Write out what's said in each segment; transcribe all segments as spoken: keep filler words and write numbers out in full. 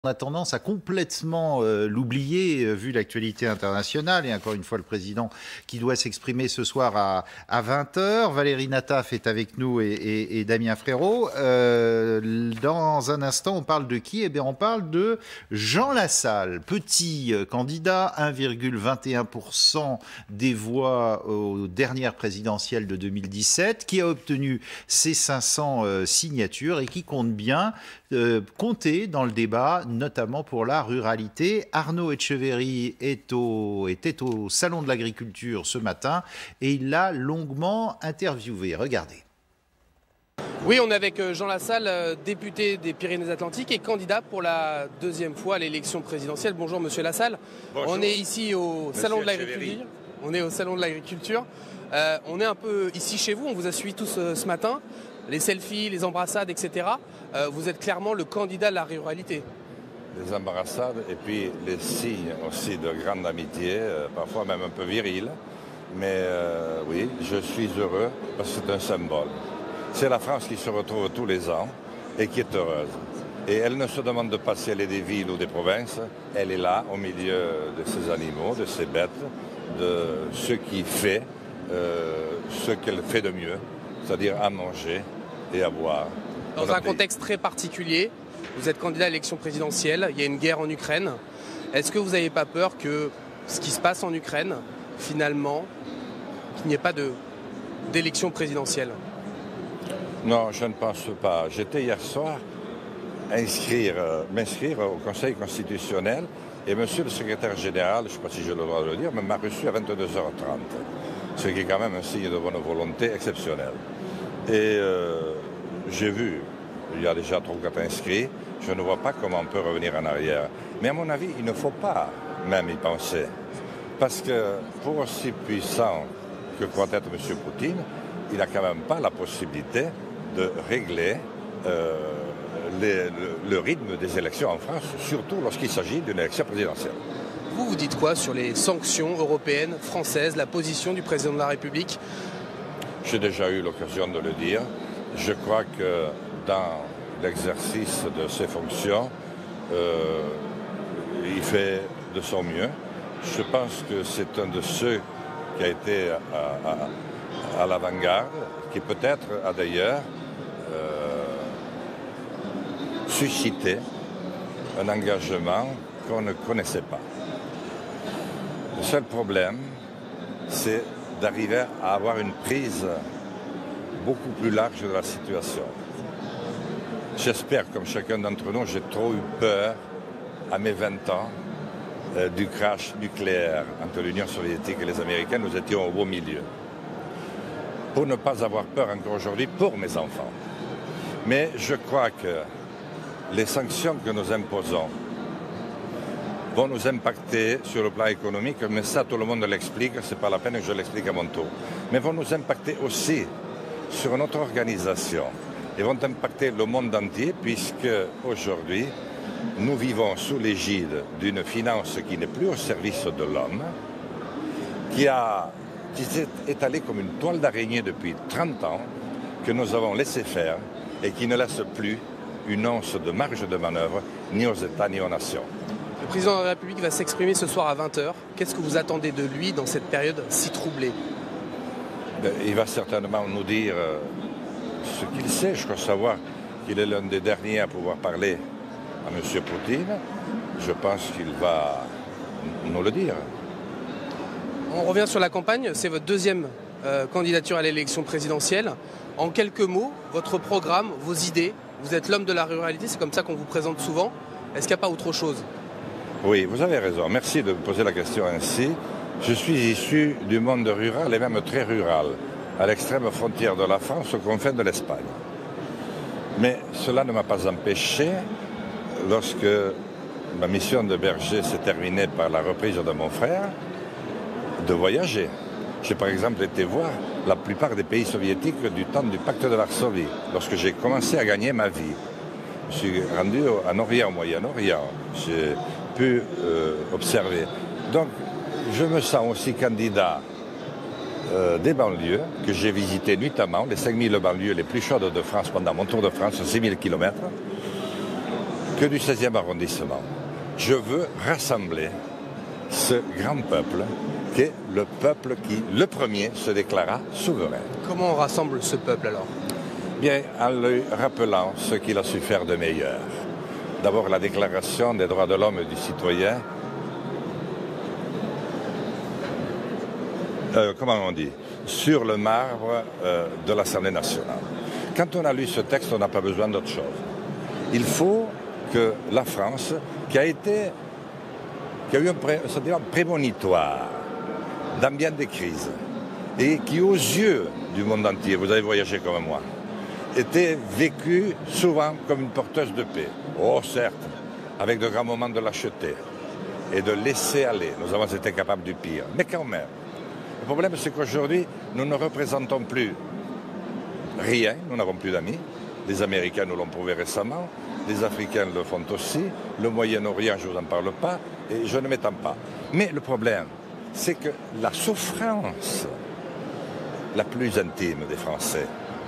On a tendance à complètement euh, l'oublier euh, vu l'actualité internationale et encore une fois le président qui doit s'exprimer ce soir à, à vingt heures. Valérie Nataf est avec nous et, et, et Damien Frérot. Euh, dans un instant, on parle de qui? Eh bien, on parle de Jean Lassalle, petit euh, candidat, un virgule vingt et un pour cent des voix aux dernières présidentielles de deux mille dix-sept, qui a obtenu ses cinq cents euh, signatures et qui compte bien euh, compter dans le débat, notamment pour la ruralité. Arnaud Etcheverry est au, était au Salon de l'Agriculture ce matin et il l'a longuement interviewé. Regardez. Oui, on est avec Jean Lassalle, député des Pyrénées-Atlantiques et candidat pour la deuxième fois à l'élection présidentielle. Bonjour Monsieur Lassalle. Bonjour. On est ici au Monsieur Salon de l'Agriculture. On est au Salon de l'Agriculture. Euh, on est un peu ici chez vous, on vous a suivi tous euh, ce matin. Les selfies, les embrassades, et cetera. Euh, vous êtes clairement le candidat de la ruralité. Les embrassades et puis les signes aussi de grande amitié, euh, parfois même un peu viril. Mais euh, oui, je suis heureux parce que c'est un symbole. C'est la France qui se retrouve tous les ans et qui est heureuse. Et elle ne se demande pas si elle est des villes ou des provinces. Elle est là au milieu de ces animaux, de ces bêtes, de ce qui fait euh, ce qu'elle fait de mieux, c'est-à-dire à manger et à boire. Dans un contexte très particulier, vous êtes candidat à l'élection présidentielle, il y a une guerre en Ukraine. Est-ce que vous n'avez pas peur que ce qui se passe en Ukraine, finalement, qu'il n'y ait pas de, d'élection présidentielle? Non, je ne pense pas. J'étais hier soir inscrire, euh, m'inscrire au Conseil constitutionnel et monsieur le secrétaire général, je ne sais pas si j'ai le droit de le dire, mais m'a reçu à vingt-deux heures trente, ce qui est quand même un signe de bonne volonté exceptionnel. Et euh, j'ai vu, il y a déjà trois ou quatre inscrits, je ne vois pas comment on peut revenir en arrière. Mais à mon avis, il ne faut pas même y penser. Parce que pour aussi puissant que croit être M. Poutine, il n'a quand même pas la possibilité de régler euh, les, le, le rythme des élections en France, surtout lorsqu'il s'agit d'une élection présidentielle. Vous, vous dites quoi sur les sanctions européennes, françaises, la position du président de la République? J'ai déjà eu l'occasion de le dire. Je crois que dans l'exercice de ses fonctions, euh, il fait de son mieux. Je pense que c'est un de ceux qui a été à, à, à l'avant-garde, qui peut-être a d'ailleurs euh, suscité un engagement qu'on ne connaissait pas. Le seul problème, c'est d'arriver à avoir une prise beaucoup plus large de la situation. J'espère, comme chacun d'entre nous, j'ai trop eu peur à mes vingt ans euh, du crash nucléaire entre l'Union soviétique et les Américains. Nous étions au beau milieu. Pour ne pas avoir peur encore aujourd'hui pour mes enfants. Mais je crois que les sanctions que nous imposons vont nous impacter sur le plan économique, mais ça tout le monde l'explique, ce n'est pas la peine que je l'explique à mon tour. Mais vont nous impacter aussi sur notre organisation et vont impacter le monde entier puisque aujourd'hui nous vivons sous l'égide d'une finance qui n'est plus au service de l'homme, qui, a, qui s'est étalée comme une toile d'araignée depuis trente ans, que nous avons laissé faire et qui ne laisse plus une once de marge de manœuvre ni aux États ni aux nations. Le président de la République va s'exprimer ce soir à vingt heures. Qu'est-ce que vous attendez de lui dans cette période si troublée? Il va certainement nous dire ce qu'il sait. Je crois savoir qu'il est l'un des derniers à pouvoir parler à M. Poutine. Je pense qu'il va nous le dire. On revient sur la campagne. C'est votre deuxième euh, candidature à l'élection présidentielle. En quelques mots, votre programme, vos idées. Vous êtes l'homme de la ruralité, c'est comme ça qu'on vous présente souvent. Est-ce qu'il n'y a pas autre chose? Oui, vous avez raison. Merci de me poser la question ainsi. Je suis issu du monde rural et même très rural, à l'extrême frontière de la France, aux confins de l'Espagne. Mais cela ne m'a pas empêché, lorsque ma mission de berger s'est terminée par la reprise de mon frère, de voyager. J'ai par exemple été voir la plupart des pays soviétiques du temps du pacte de Varsovie, lorsque j'ai commencé à gagner ma vie. Je suis rendu en Orient, au Moyen-Orient. J'ai pu euh, observer. Donc, je me sens aussi candidat euh, des banlieues, que j'ai visité nuitamment, les cinq mille banlieues les plus chaudes de France pendant mon tour de France, six mille kilomètres, que du seizième arrondissement. Je veux rassembler ce grand peuple qui est le peuple qui, le premier, se déclara souverain. Comment on rassemble ce peuple alors? Bien, en lui rappelant ce qu'il a su faire de meilleur. D'abord, la Déclaration des droits de l'homme et du citoyen. Euh, comment on dit? Sur le marbre euh, de l'Assemblée nationale. Quand on a lu ce texte, on n'a pas besoin d'autre chose. Il faut que la France, qui a été, qui a eu un pré, sentiment prémonitoire dans bien des crises, et qui, aux yeux du monde entier, vous avez voyagé comme moi, était vécue souvent comme une porteuse de paix. Oh, certes, avec de grands moments de lâcheté et de laisser aller. Nous avons été capables du pire, mais quand même. Le problème, c'est qu'aujourd'hui, nous ne représentons plus rien, nous n'avons plus d'amis. Les Américains nous l'ont prouvé récemment, les Africains le font aussi, le Moyen-Orient, je ne vous en parle pas, et je ne m'étends pas. Mais le problème, c'est que la souffrance la plus intime des Français,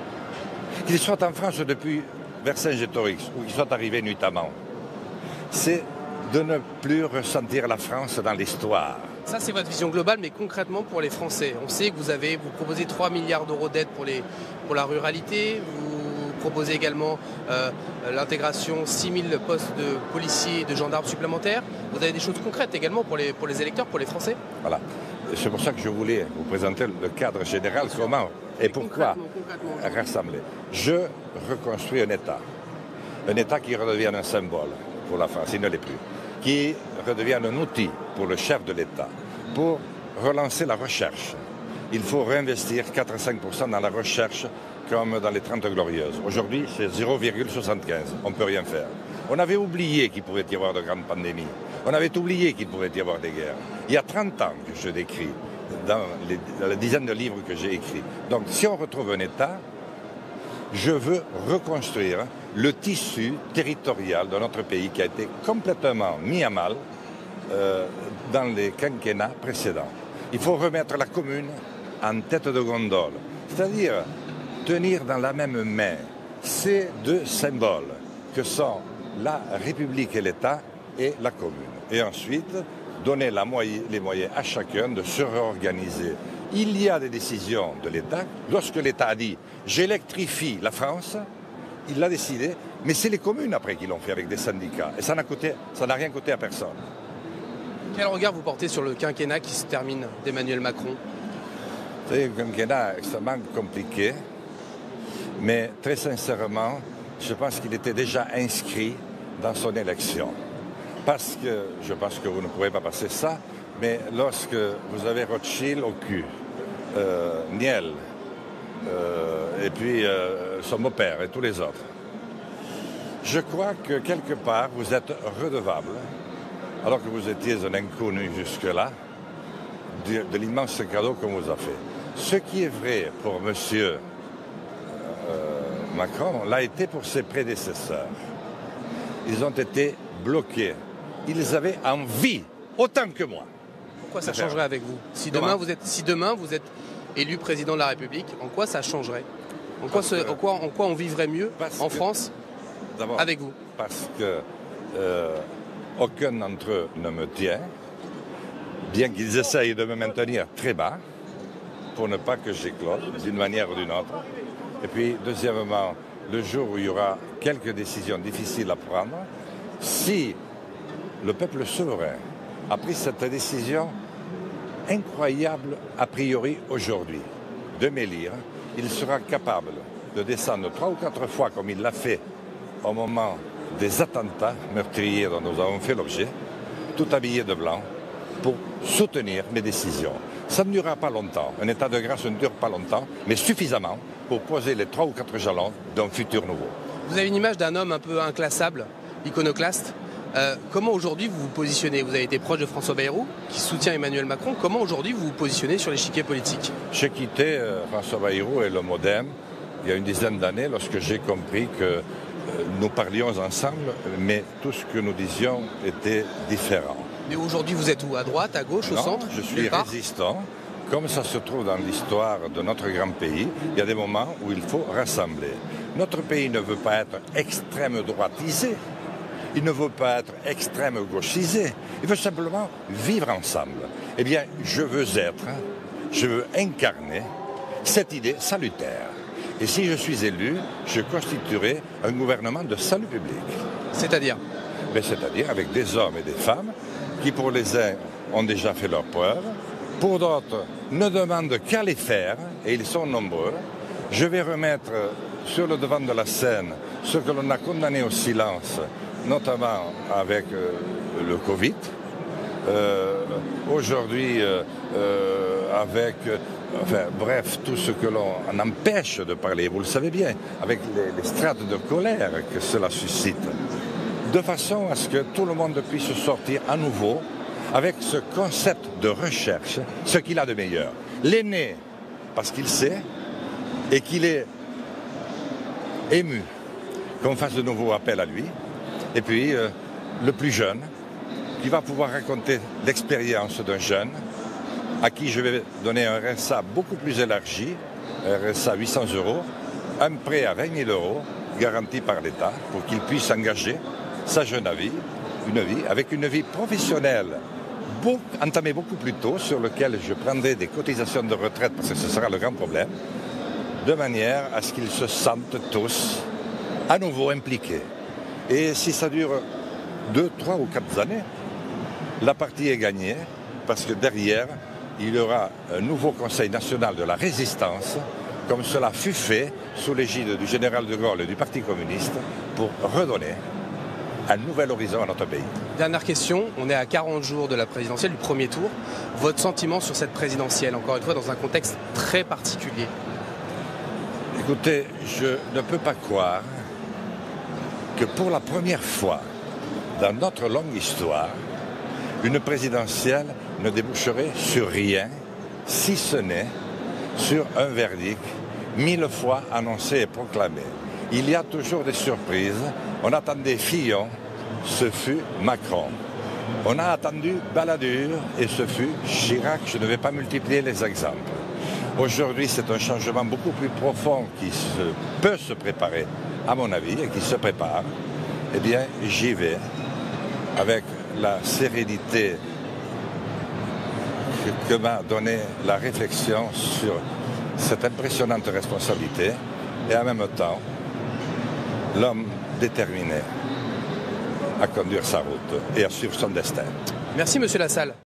qu'ils soient en France depuis Vercingétorix ou qu'ils soient arrivés nuitamment, c'est de ne plus ressentir la France dans l'histoire. Ça, c'est votre vision globale, mais concrètement pour les Français. On sait que vous avez, vous proposez trois milliards d'euros d'aide pour, les, pour la ruralité. Vous proposez également euh, l'intégration six mille postes de policiers et de gendarmes supplémentaires. Vous avez des choses concrètes également pour les, pour les électeurs, pour les Français? Voilà. C'est pour ça que je voulais vous présenter le cadre général, comment et pourquoi concrètement, concrètement. rassembler. Je reconstruis un État. Un État qui redevienne un symbole pour la France, il ne l'est plus. Qui redevienne un outil pour le chef de l'État, pour relancer la recherche. Il faut réinvestir quatre à cinq pour cent dans la recherche comme dans les Trente Glorieuses. Aujourd'hui, c'est zéro virgule soixante-quinze. On ne peut rien faire. On avait oublié qu'il pouvait y avoir de grandes pandémies. On avait oublié qu'il pouvait y avoir des guerres. Il y a trente ans que je décris dans, les, dans la dizaine de livres que j'ai écrits. Donc, si on retrouve un État, je veux reconstruire le tissu territorial de notre pays qui a été complètement mis à mal euh, dans les quinquennats précédents. Il faut remettre la commune en tête de gondole, c'est-à-dire tenir dans la même main ces deux symboles que sont la République et l'État et la commune. Et ensuite, donner la moyen, les moyens à chacun de se réorganiser. Il y a des décisions de l'État. Lorsque l'État a dit « j'électrifie la France », il l'a décidé, mais c'est les communes après qui l'ont fait avec des syndicats. Et ça n'a coûté, ça n'a rien coûté à personne. Quel regard vous portez sur le quinquennat qui se termine d'Emmanuel Macron? C'est un quinquennat extrêmement compliqué, mais très sincèrement, je pense qu'il était déjà inscrit dans son élection. Parce que, je pense que vous ne pourrez pas passer ça, mais lorsque vous avez Rothschild au cul, euh, Niel, euh, et puis euh, son beau-père et tous les autres, je crois que quelque part vous êtes redevable, alors que vous étiez un inconnu jusque-là, de, de l'immense cadeau qu'on vous a fait. Ce qui est vrai pour M. Euh, Macron l'a été pour ses prédécesseurs. Ils ont été bloqués. Ils avaient envie, autant que moi. Pourquoi ça changerait avec vous? Si demain vous êtes, si demain vous êtes élu président de la République, en quoi ça changerait? En quoi, ce, en quoi, en quoi on vivrait mieux en France avec vous? Parce que euh, aucun d'entre eux ne me tient, bien qu'ils essayent de me maintenir très bas, pour ne pas que j'éclose d'une manière ou d'une autre. Et puis, deuxièmement, le jour où il y aura quelques décisions difficiles à prendre, si le peuple souverain a pris cette décision incroyable a priori aujourd'hui de m'élire, il sera capable de descendre trois ou quatre fois comme il l'a fait au moment des attentats meurtriers dont nous avons fait l'objet, tout habillé de blanc, pour soutenir mes décisions. Ça ne durera pas longtemps, un état de grâce ne dure pas longtemps, mais suffisamment pour poser les trois ou quatre jalons d'un futur nouveau. Vous avez une image d'un homme un peu inclassable, iconoclaste. Euh, comment aujourd'hui vous vous positionnez? Vous avez été proche de François Bayrou, qui soutient Emmanuel Macron. Comment aujourd'hui vous vous positionnez sur l'échiquier politique? J'ai quitté euh, François Bayrou et le MoDem il y a une dizaine d'années lorsque j'ai compris que euh, nous parlions ensemble, mais tout ce que nous disions était différent. Mais aujourd'hui vous êtes où? À droite, à gauche, non, au centre? Je suis résistant. Comme ça se trouve dans l'histoire de notre grand pays, il y a des moments où il faut rassembler. Notre pays ne veut pas être extrême droitisé. Il ne veut pas être extrême gauchisé. Il veut simplement vivre ensemble. Eh bien, je veux être, je veux incarner cette idée salutaire. Et si je suis élu, je constituerai un gouvernement de salut public. C'est-à-dire ? Mais c'est-à-dire avec des hommes et des femmes qui, pour les uns, ont déjà fait leurs preuves, pour d'autres, ne demandent qu'à les faire, et ils sont nombreux. Je vais remettre sur le devant de la scène ce que l'on a condamné au silence, notamment avec euh, le Covid. Euh, Aujourd'hui, euh, euh, avec, euh, enfin, bref, tout ce que l'on empêche de parler, vous le savez bien, avec les, les strates de colère que cela suscite, de façon à ce que tout le monde puisse sortir à nouveau avec ce concept de recherche, ce qu'il a de meilleur. L'aîné, parce qu'il sait, et qu'il est ému qu'on fasse de nouveau appel à lui, et puis euh, le plus jeune, qui va pouvoir raconter l'expérience d'un jeune à qui je vais donner un R S A beaucoup plus élargi, un R S A huit cents euros, un prêt à vingt mille euros garanti par l'État pour qu'il puisse engager sa jeune vie, une vie avec une vie professionnelle beaucoup, entamée beaucoup plus tôt, sur lequel je prendrai des cotisations de retraite parce que ce sera le grand problème, de manière à ce qu'ils se sentent tous à nouveau impliqués. Et si ça dure deux, trois ou quatre années, la partie est gagnée parce que derrière, il y aura un nouveau Conseil national de la résistance, comme cela fut fait sous l'égide du général de Gaulle et du Parti communiste, pour redonner un nouvel horizon à notre pays. Dernière question, on est à quarante jours de la présidentielle, du premier tour. Votre sentiment sur cette présidentielle, encore une fois, dans un contexte très particulier? Écoutez, je ne peux pas croire que pour la première fois dans notre longue histoire, une présidentielle ne déboucherait sur rien, si ce n'est sur un verdict mille fois annoncé et proclamé. Il y a toujours des surprises. On attendait Fillon, ce fut Macron. On a attendu Balladur et ce fut Chirac. Je ne vais pas multiplier les exemples. Aujourd'hui, c'est un changement beaucoup plus profond qui se, peut se préparer, à mon avis, et qui se prépare. Eh bien, j'y vais avec la sérénité que, que m'a donné la réflexion sur cette impressionnante responsabilité et en même temps, l'homme déterminé à conduire sa route et à suivre son destin. Merci, Monsieur Lassalle.